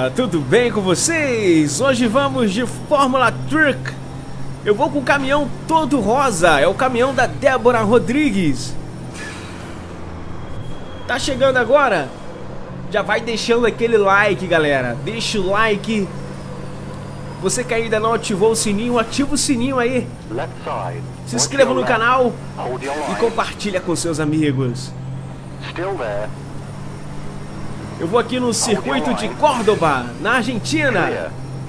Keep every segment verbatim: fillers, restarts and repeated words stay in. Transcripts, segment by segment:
galera, tudo bem com vocês? Hoje vamos de Fórmula Truck. Eu vou com o caminhão todo rosa, é o caminhão da Débora Rodrigues. Tá chegando agora? Já vai deixando aquele like, galera. Deixa o like. Você que ainda não ativou o sininho, ativa o sininho aí. Se inscreva no canal e compartilha com seus amigos. Eu vou aqui no circuito de Córdoba, na Argentina.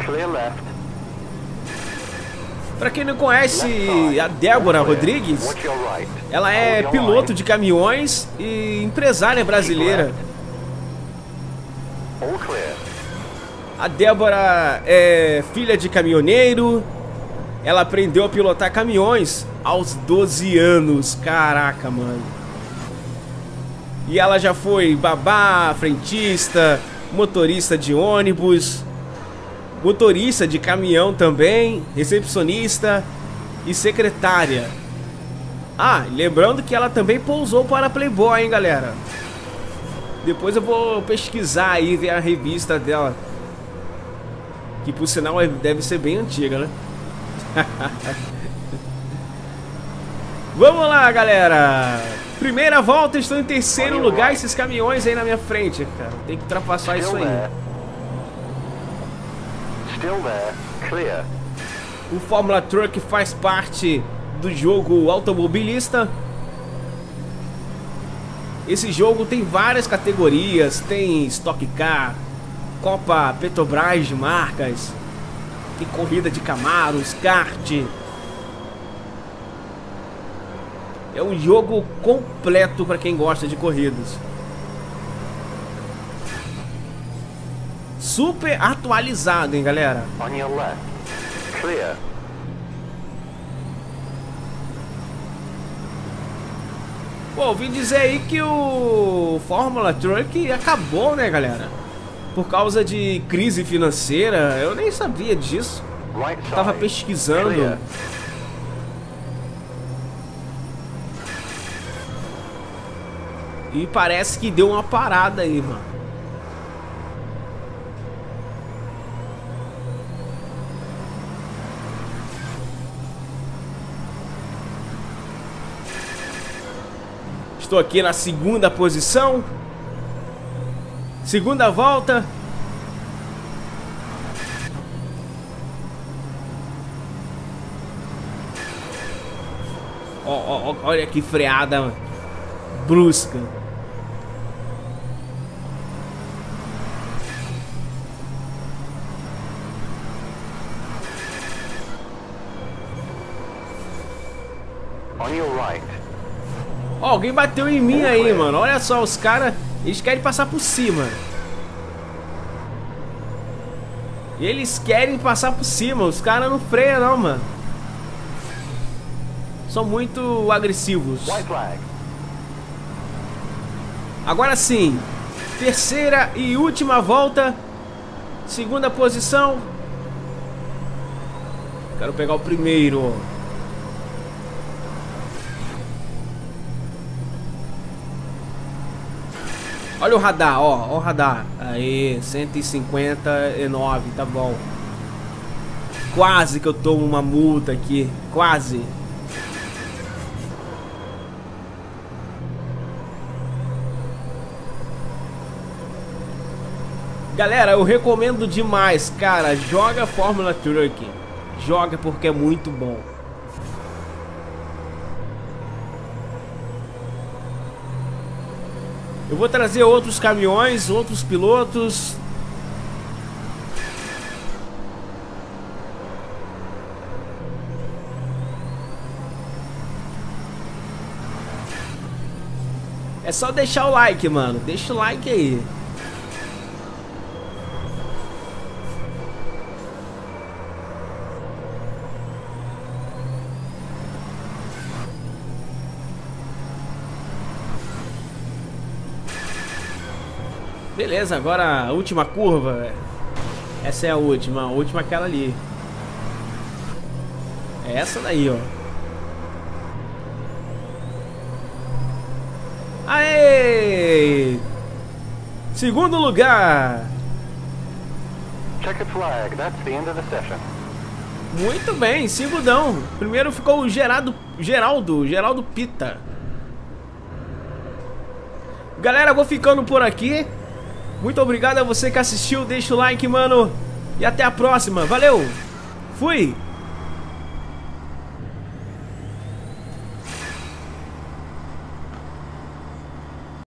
Para quem não conhece a Débora Rodrigues, ela é piloto de caminhões e empresária brasileira. A Débora é filha de caminhoneiro. Ela aprendeu a pilotar caminhões aos doze anos. Caraca, mano. E ela já foi babá, frentista, motorista de ônibus, motorista de caminhão também, recepcionista e secretária. Ah, lembrando que ela também pousou para Playboy, hein, galera. Depois eu vou pesquisar aí, ver a revista dela, que por sinal deve ser bem antiga, né? Vamos lá, galera. Primeira volta, estou em terceiro lugar. Esses caminhões aí na minha frente, cara. Tem que ultrapassar isso aí. O Fórmula Truck faz parte do jogo automobilista. Esse jogo tem várias categorias. Tem Stock Car, Copa Petrobras de marcas, tem corrida de Camaros, kart. É um jogo completo para quem gosta de corridas. Super atualizado, hein, galera? On your left. Clear. Pô, ouvi dizer aí que o Fórmula Truck acabou, né, galera? Por causa de crise financeira. Eu nem sabia disso. Tava pesquisando. E parece que deu uma parada aí, mano. Estou aqui na segunda posição. Segunda volta. Ó, ó, olha que freada brusca. Ó, alguém bateu em mim aí, mano. Olha só, os caras, eles querem passar por cima. Eles querem passar por cima. Os caras não freiam não, mano. São muito agressivos. Agora sim, terceira e última volta. Segunda posição. Quero pegar o primeiro. Olha o radar, ó, ó o radar. Aí, cento e cinquenta e nove, tá bom. Quase que eu tomo uma multa aqui, quase. Galera, eu recomendo demais, cara, joga Fórmula Truck. Joga porque é muito bom. Eu vou trazer outros caminhões, outros pilotos. É só deixar o like, mano. Deixa o like aí. Beleza, agora a última curva. Essa é a última, a última é aquela ali. É essa daí, ó. Aê! Segundo lugar. Checkered flag. That's the end of the session. Muito bem, segundão. Primeiro ficou o Geraldo, Geraldo, Geraldo Pita. Galera, vou ficando por aqui. Muito obrigado a você que assistiu. Deixa o like, mano. E até a próxima. Valeu. Fui.